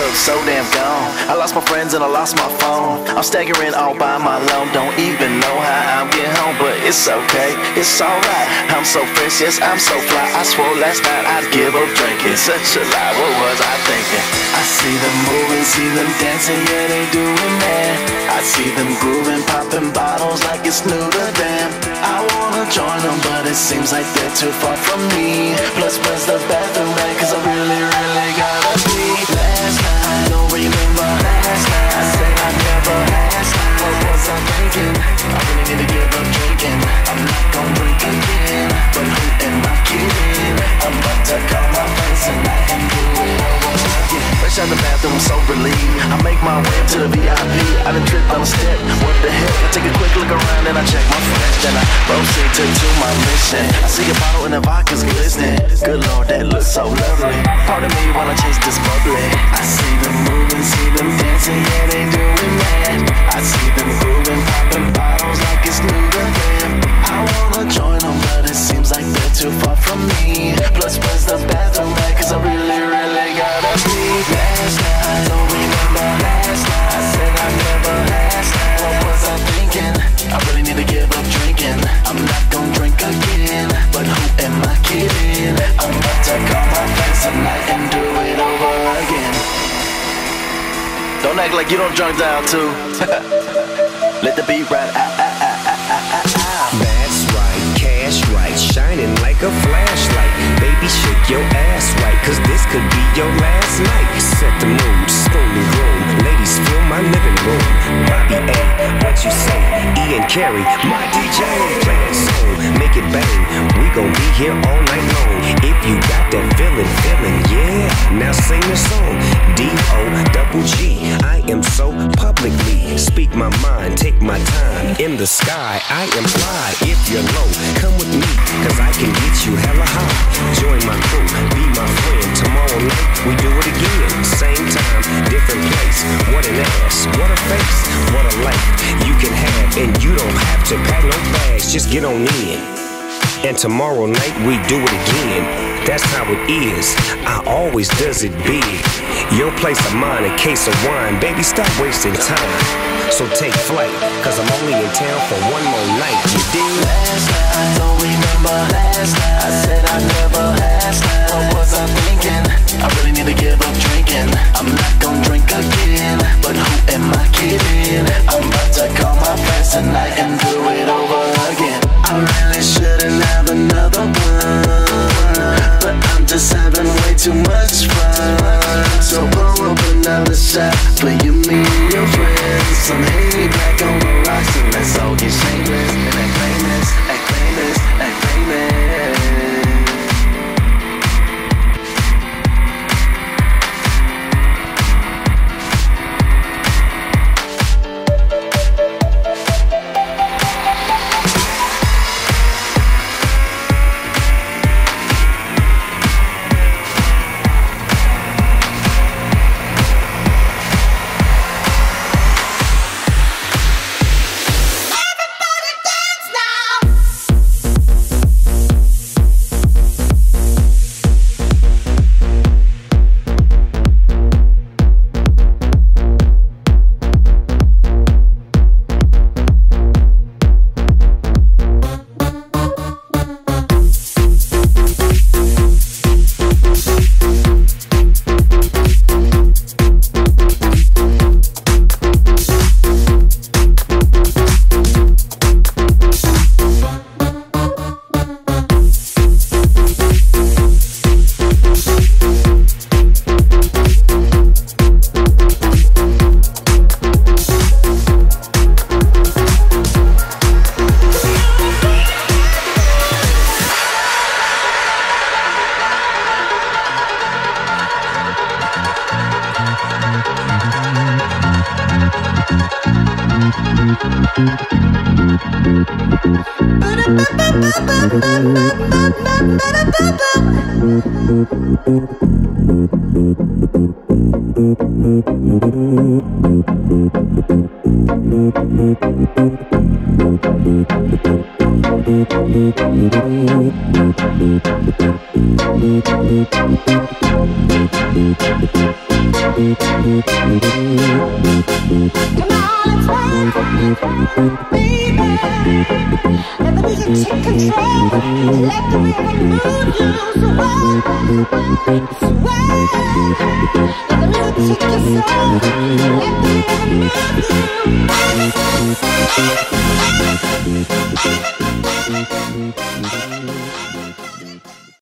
look so damn gone. I lost my friends and I lost my phone. I'm staggering all by my loan. Don't even know how I'm getting home, but it's okay, it's alright. I'm so fresh, yes, I'm so fly. I swore last night I'd give up drinking. Such a lie, what was I thinking? I see them moving, see them dancing, yeah, they doing that. I see them grooving, popping bottles like it's new to them. I wanna join them, but it seems like they're too far from me. Plus, where's the bathroom at? Cause I really gotta be. Last night, don't remember last night. I said I never asked. What was I thinking? I really need to give up drinking. I'm not gonna drink again. But who am I kidding? I'm about to call my friends tonight and do it over again. Fresh out the bathroom, so relieved. I make my way up to the VIP. I done tripped on a step. What the heck? I take a quick look around and I check my friends. Then I proceed to my mission. I see a bottle and the vodka's glistening. Good Lord, that looks so lovely. Pardon me while I chase this bubbly. I see them moving, see them dancing, yeah, they doing that. I see them grooving, popping bottles like it's new to them. I wanna join them, but it seems like they're too far from me. Plus, where's the bathroom at? Cause I really gotta be. Last night, don't remember last night. I said I never asked. What was I thinking? I really need to give up drinking. I'm not gonna drink again. But who am I kidding? I'm about to call my friends tonight and do it over again. Don't act like you don't drunk down too. Let the beat ride. That's right, cash right, shining like a flashlight. Baby, shake your ass right, cause this could be your last night. Set the mood, spoon and groom. Ladies, fill my living room. Bobby A, what you say? Ian Carey, my DJ. Play that song, make it bang. We gon' be here all night long. If you got that feeling, yeah. Now sing the song. D-O-double-G. I am so publicly. Speak my mind, take my time. In the sky, I am fly. If you're low, come with me, cause I can get you hella high. Join my crew, be my friend. Tomorrow night, we do it again. Same time, different place. What an ass, what a face, what a life you can have. And you don't have to pack no bags, just get on in. And tomorrow night we do it again. That's how it is, I always does it big. Your place of mine, a case of wine. Baby, stop wasting time. So take flight, cause I'm only in town for one more night. You dig? Last night, don't remember last night. I said I never asked. What was I thinking? I really need to give up drinking. I'm not gonna drink again. But who am I kidding? I'm about to call my friends tonight and do it over again. I really shouldn't have another one, but I'm just having way too much fun. So pour up another shot for you, me, and your friends. Some Henny back on the rocks and let's all get shameless and act famous, act famous, act famous. baby. Let the music take control. Let the rhythm move you. Sway. Let the music take your soul. Let the rhythm move you.